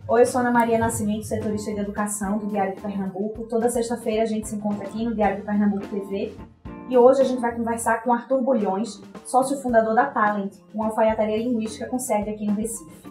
Oi, eu sou Ana Maria Nascimento, setorista de educação do Diário de Pernambuco. Toda sexta-feira a gente se encontra aqui no Diário de Pernambuco TV. E hoje a gente vai conversar com Arthur Bulhões, sócio fundador da Talent, uma alfaiataria linguística com sede aqui no Recife.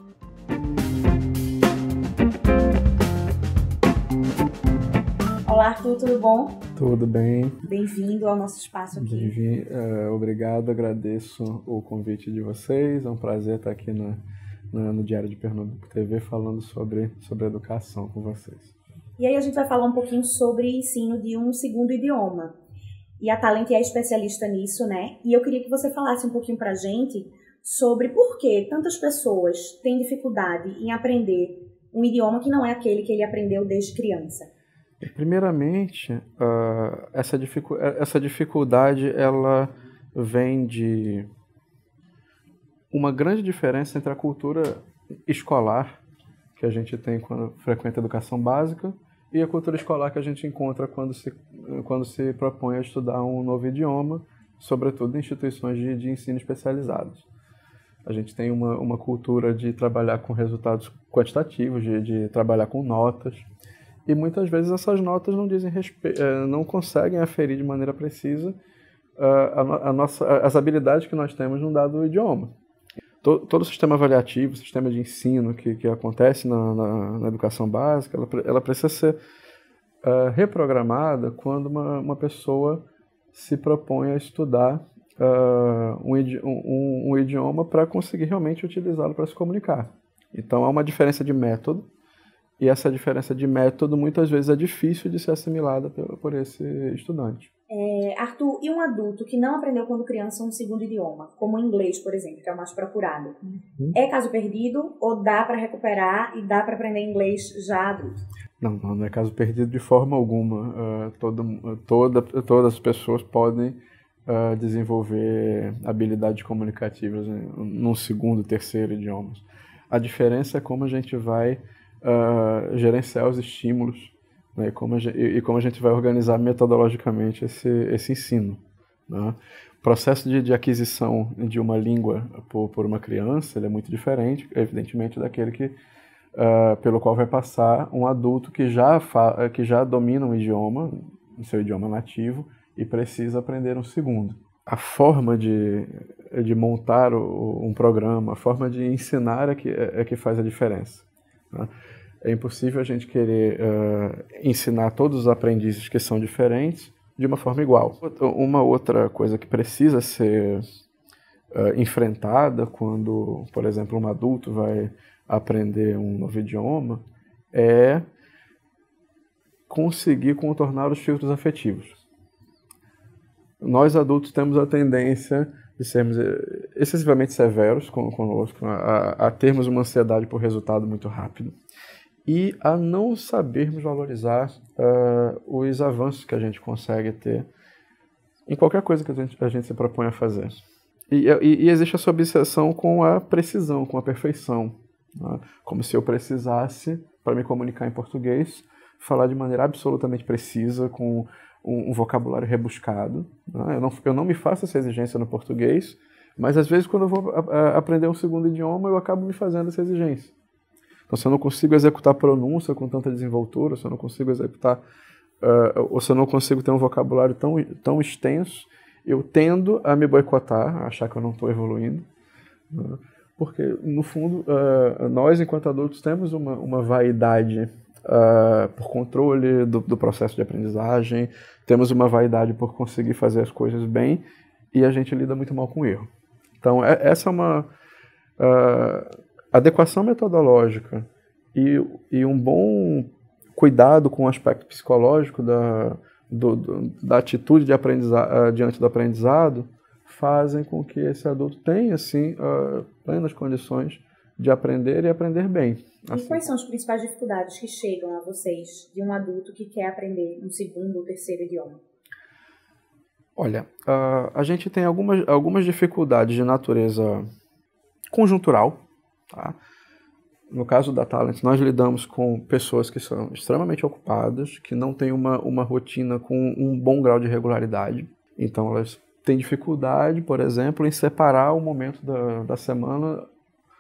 Olá, Arthur, tudo bom? Tudo bem. Bem-vindo ao nosso espaço aqui. Obrigado, agradeço o convite de vocês. É um prazer estar aqui no Diário de Pernambuco TV falando sobre educação com vocês. E aí a gente vai falar um pouquinho sobre ensino de um segundo idioma. E a Talent é especialista nisso, né? E eu queria que você falasse um pouquinho pra gente sobre por que tantas pessoas têm dificuldade em aprender um idioma que não é aquele que ele aprendeu desde criança. Primeiramente, essa dificuldade ela vem de uma grande diferença entre a cultura escolar que a gente tem quando frequenta a educação básica e a cultura escolar que a gente encontra quando se propõe a estudar um novo idioma, sobretudo em instituições de ensino especializados. A gente tem uma cultura de trabalhar com resultados quantitativos, de trabalhar com notas, e muitas vezes essas notas não conseguem aferir de maneira precisa as habilidades que nós temos num dado idioma. Todo o sistema avaliativo, o sistema de ensino que acontece na educação básica, ela precisa ser reprogramada quando uma pessoa se propõe a estudar um idioma para conseguir realmente utilizá-lo para se comunicar. Então há uma diferença de método, e essa diferença de método muitas vezes é difícil de ser assimilada por esse estudante. Arthur, e um adulto que não aprendeu quando criança um segundo idioma, como o inglês, por exemplo, que é o mais procurado, é caso perdido ou dá para recuperar e dá para aprender inglês já adulto? Não é caso perdido de forma alguma. Todas as pessoas podem desenvolver habilidades comunicativas num segundo, terceiro idioma. A diferença é como a gente vai gerenciar os estímulos, né, e como a gente vai organizar metodologicamente esse ensino, né? O processo de aquisição de uma língua por uma criança ele é muito diferente, evidentemente, daquele pelo qual vai passar um adulto que já domina um idioma, o seu idioma nativo, e precisa aprender um segundo. A forma de montar um programa, a forma de ensinar é que faz a diferença, né? É impossível a gente querer ensinar todos os aprendizes que são diferentes de uma forma igual. Uma outra coisa que precisa ser enfrentada quando, por exemplo, um adulto vai aprender um novo idioma é conseguir contornar os filtros afetivos. Nós adultos temos a tendência de sermos excessivamente severos conosco, a termos uma ansiedade por resultado muito rápido e a não sabermos valorizar os avanços que a gente consegue ter em qualquer coisa que a gente se propõe a fazer. E existe essa obsessão com a precisão, com a perfeição, né? Como se eu precisasse, para me comunicar em português, falar de maneira absolutamente precisa, com um vocabulário rebuscado, né? Eu não me faço essa exigência no português, mas às vezes quando eu vou aprender um segundo idioma, eu acabo me fazendo essa exigência. Então, se eu não consigo executar pronúncia com tanta desenvoltura, se eu não consigo executar, ou se eu não consigo ter um vocabulário tão extenso, eu tendo a me boicotar, a achar que eu não estou evoluindo, né? Porque, no fundo, nós, enquanto adultos, temos uma vaidade por controle do processo de aprendizagem, temos uma vaidade por conseguir fazer as coisas bem, e a gente lida muito mal com o erro. Então, essa é uma adequação metodológica e um bom cuidado com o aspecto psicológico da atitude de diante do aprendizado fazem com que esse adulto tenha, assim, plenas condições de aprender e aprender bem. Assim. E quais são as principais dificuldades que chegam a vocês de um adulto que quer aprender um segundo ou terceiro idioma? Olha, a gente tem algumas dificuldades de natureza conjuntural, tá? No caso da Talent, nós lidamos com pessoas que são extremamente ocupadas, que não têm uma rotina com um bom grau de regularidade. Então, elas têm dificuldade, por exemplo, em separar o momento da semana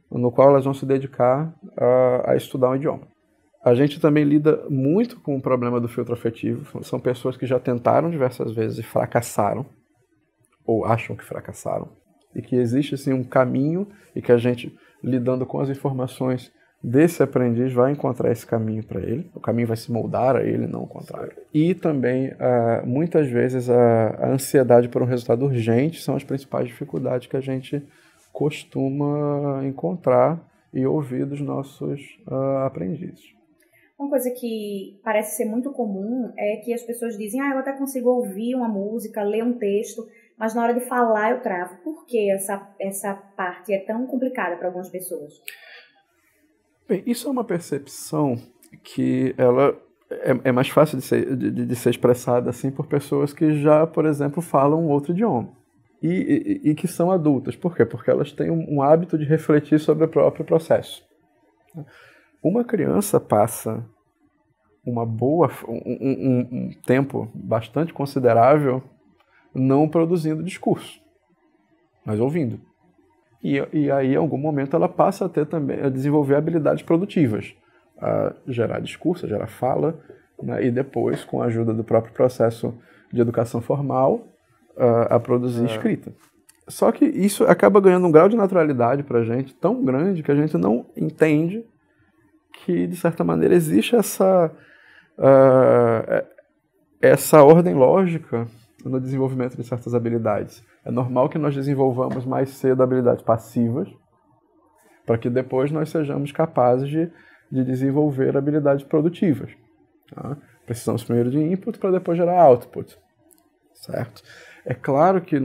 no qual elas vão se dedicar a estudar um idioma. A gente também lida muito com o problema do filtro afetivo. São pessoas que já tentaram diversas vezes e fracassaram, ou acham que fracassaram, e que existe assim, um caminho e que a gente, lidando com as informações desse aprendiz, vai encontrar esse caminho para ele. O caminho vai se moldar a ele, não o contrário. E também, muitas vezes, a ansiedade por um resultado urgente são as principais dificuldades que a gente costuma encontrar e ouvir dos nossos aprendizes. Uma coisa que parece ser muito comum é que as pessoas dizem, eu até consigo ouvir uma música, ler um texto, mas na hora de falar eu travo. Por que essa parte é tão complicada para algumas pessoas? Bem, isso é uma percepção que ela é mais fácil de ser expressada assim por pessoas que já, por exemplo, falam outro idioma. E que são adultas. Por quê? Porque elas têm um hábito de refletir sobre o próprio processo. Uma criança passa um tempo bastante considerável não produzindo discurso, mas ouvindo. E aí, em algum momento, ela passa a desenvolver habilidades produtivas, a gerar discurso, a gerar fala, né, e depois, com a ajuda do próprio processo de educação formal, a produzir escrita. Só que isso acaba ganhando um grau de naturalidade para a gente tão grande que a gente não entende que, de certa maneira, existe essa ordem lógica no desenvolvimento de certas habilidades. É normal que nós desenvolvamos mais cedo habilidades passivas, para que depois nós sejamos capazes de desenvolver habilidades produtivas. Tá? Precisamos primeiro de input para depois gerar output. Certo? É claro que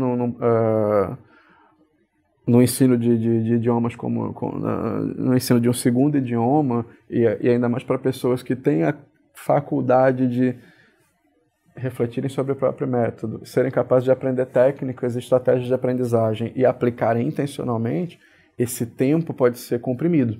no ensino de idiomas, no ensino de um segundo idioma, e ainda mais para pessoas que têm a faculdade de refletirem sobre o próprio método, serem capazes de aprender técnicas e estratégias de aprendizagem e aplicarem intencionalmente, esse tempo pode ser comprimido.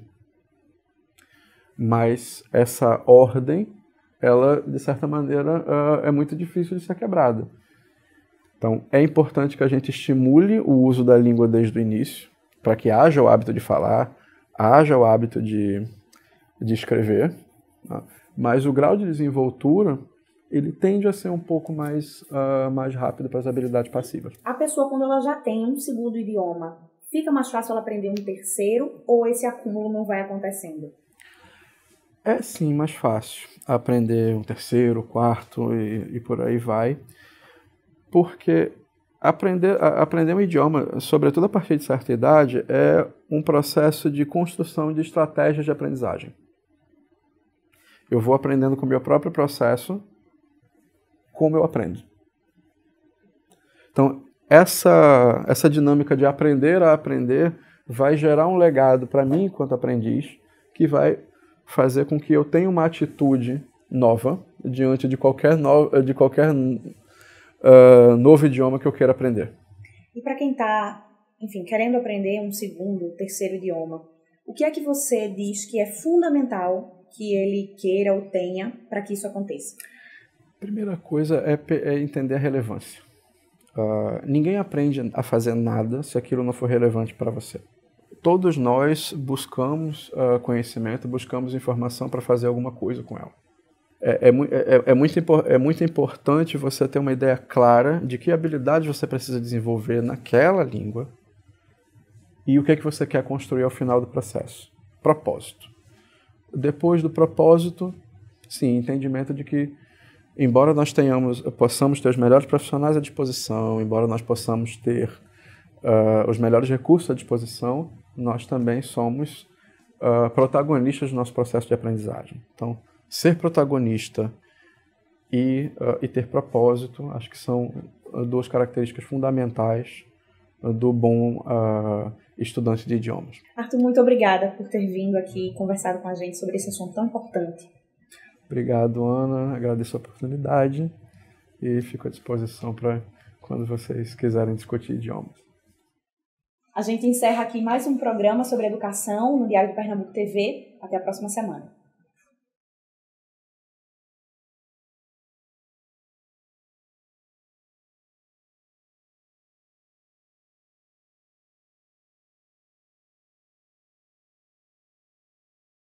Mas essa ordem, ela, de certa maneira, é muito difícil de ser quebrada. Então, é importante que a gente estimule o uso da língua desde o início, para que haja o hábito de falar, haja o hábito de escrever, tá? Mas o grau de desenvoltura, ele tende a ser um pouco mais rápido para as habilidades passivas. A pessoa, quando ela já tem um segundo idioma, fica mais fácil ela aprender um terceiro, ou esse acúmulo não vai acontecendo? É sim mais fácil aprender um terceiro, quarto e por aí vai, porque aprender um idioma, sobretudo a partir de certa idade, é um processo de construção de estratégias de aprendizagem. Eu vou aprendendo com o meu próprio processo como eu aprendo. Então, essa dinâmica de aprender a aprender vai gerar um legado para mim, enquanto aprendiz, que vai fazer com que eu tenha uma atitude nova diante de qualquer novo idioma que eu queira aprender. E para quem está, querendo aprender um segundo, terceiro idioma, o que é que você diz que é fundamental que ele queira ou tenha para que isso aconteça? Primeira coisa é entender a relevância. Ninguém aprende a fazer nada se aquilo não for relevante para você. Todos nós buscamos conhecimento, buscamos informação para fazer alguma coisa com ela. É muito importante você ter uma ideia clara de que habilidades você precisa desenvolver naquela língua e o que é que você quer construir ao final do processo. Propósito. Depois do propósito, sim, entendimento de que, embora nós possamos ter os melhores profissionais à disposição, embora nós possamos ter os melhores recursos à disposição, nós também somos protagonistas do nosso processo de aprendizagem. Então, ser protagonista e ter propósito, acho que são duas características fundamentais do bom estudante de idiomas. Arthur, muito obrigada por ter vindo aqui e conversado com a gente sobre esse assunto tão importante. Obrigado, Ana. Agradeço a oportunidade e fico à disposição para quando vocês quiserem discutir idiomas. A gente encerra aqui mais um programa sobre educação no Diário de Pernambuco TV. Até a próxima semana.